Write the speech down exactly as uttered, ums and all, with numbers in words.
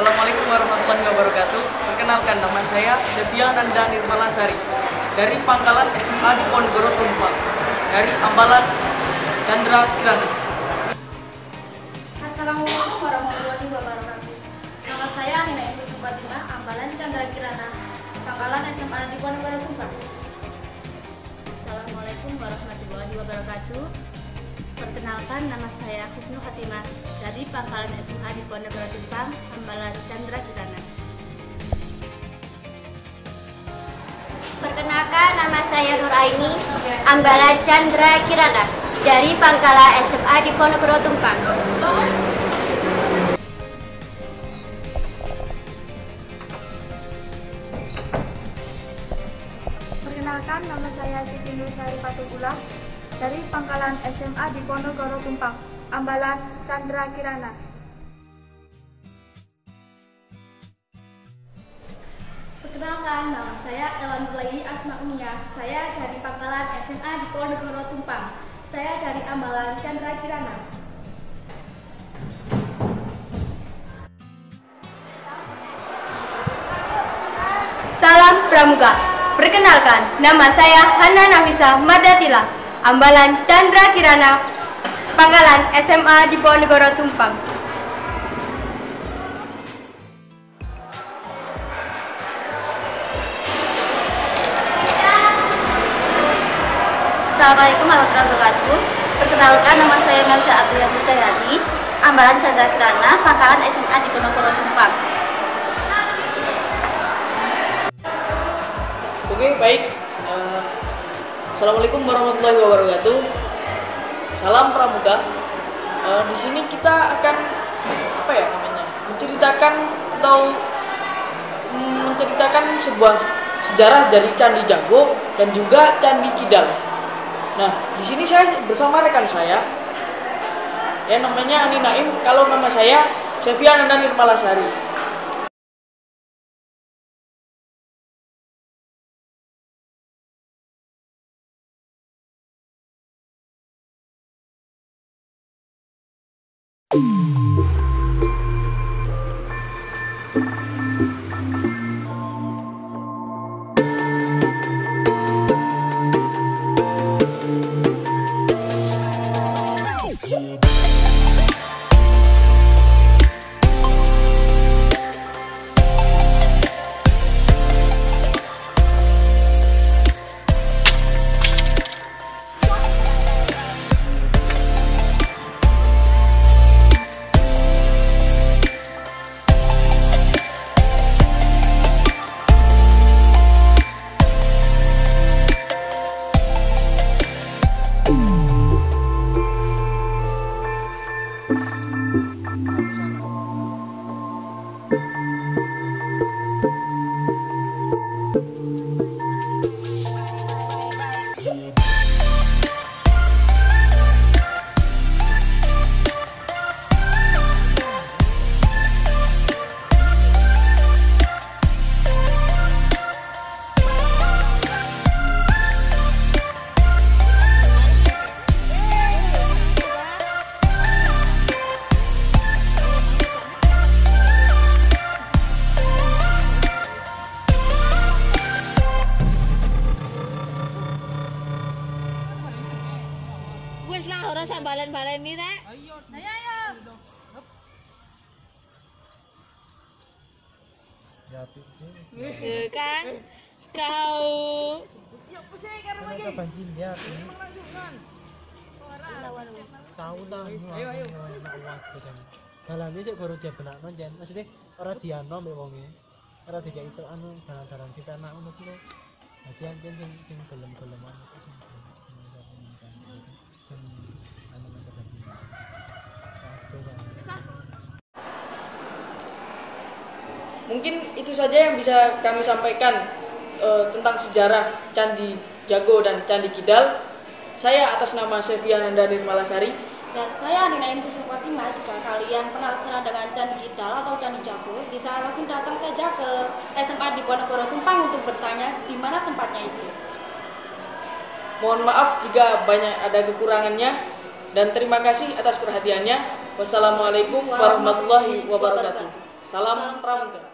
Assalamualaikum warahmatullahi wabarakatuh. Perkenalkan, nama saya Sevia Nanda Nirmalasari dari Pangkalan S M A di Ponegoro Tumpang, dari Ambalan Chandra Kirana. Assalamualaikum warahmatullahi wabarakatuh. Nama saya Nina Ibu Fatimah, Ambalan Chandra Kirana, Pangkalan S M A di Ponegoro Tumpang. Assalamualaikum warahmatullahi wabarakatuh. Perkenalkan, nama saya Husnu Fatimah dari Pangkalan S M A di Ponegoro Tumpang, Ambalan Chandra Kirana. Perkenalkan, nama saya Nur Aini, Ambalan Chandra Kirana dari Pangkalan S M A di Ponegoro Tumpang. Perkenalkan, nama saya Siti Nursari Patugula dari Pangkalan S M A di Ponegoro Tumpang, Ambalan Chandra Kirana. Perkenalkan, nama saya Elan Bulayi Asma'unia. Saya dari Pangkalan S M A di Ponegoro Tumpang. Saya dari Ambalan Chandra Kirana. Salam Pramuka. Perkenalkan, nama saya Hana Nafisa Mardatila, Ambalan Chandra Kirana, Pangkalan S M A di Ponegoro Tumpang. Assalamualaikum warahmatullahi wabarakatuh. Perkenalkan, nama saya Melda Abdullah Mucayani, Ambalan Chandra Kirana, Pangkalan S M A di Ponegoro Tumpang. Oke, baik. Uh, Assalamualaikum warahmatullahi wabarakatuh. Salam Pramuka. Uh, di sini kita akan apa ya namanya? Menceritakan atau mm, menceritakan sebuah sejarah dari Candi Jago dan juga Candi Kidal. Nah, di sini saya bersama rekan saya, ya namanya Ani Naim. Kalau nama saya Sevia Nanda Nirmalasari. Wes lah ora sambalen-balen ini rek. Ayo, ayo. Eh kan kau. Tahu lah. Ayo ayo. Dalam ini baru dia benak nonjen. Maksudnya orang dia nom ya wonge. Orang dia itu anu dalam-dalam kita nak anu tuh. Jadi anjen sing sing gelem-geleman. Mungkin itu saja yang bisa kami sampaikan uh, tentang sejarah Candi Jago dan Candi Kidal. Saya atas nama Sevia Nanda Nirmalasari. Dan saya Nina Ibu Fatimah. Jika kalian penasaran dengan Candi Kidal atau Candi Jago, bisa langsung datang saja ke S M A di Ponegoro Tumpang untuk bertanya di mana tempatnya itu. Mohon maaf jika banyak ada kekurangannya dan terima kasih atas perhatiannya. Wassalamualaikum warahmatullahi wabarakatuh. Salam Pramuka.